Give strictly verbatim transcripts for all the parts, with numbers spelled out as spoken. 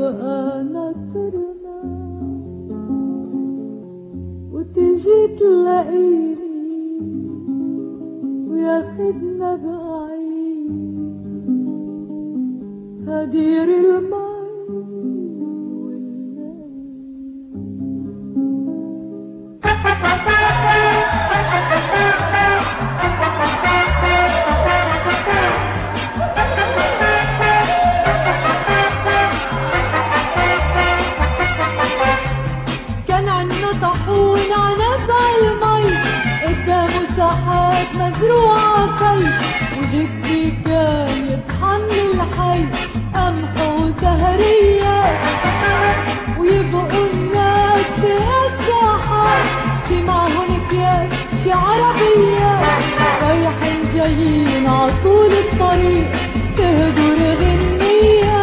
نبقى ناطرنا وتجي تلاقيني وياخدنا بعيد هدير المي طحون عنب عالمي قدامه ساحات مزروعة في وجدي كان يطحن الحي قمح وسهرية ويبقوا الناس بهالساحات شي معهن اكياس شي عربية رايحين جايين عطول الطريق تهدر غنية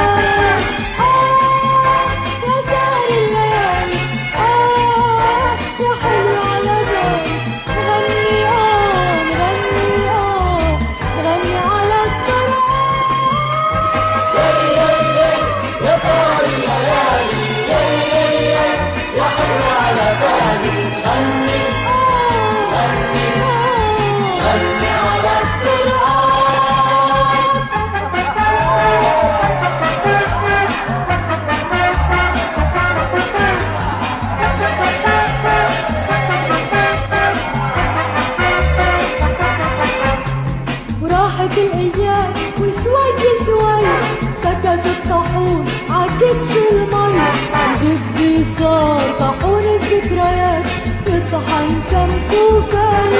الايام وشوي شوي سكت الطاحون عكبش المي وجدي صار طاحون الذكريات يطحن شمس وفاي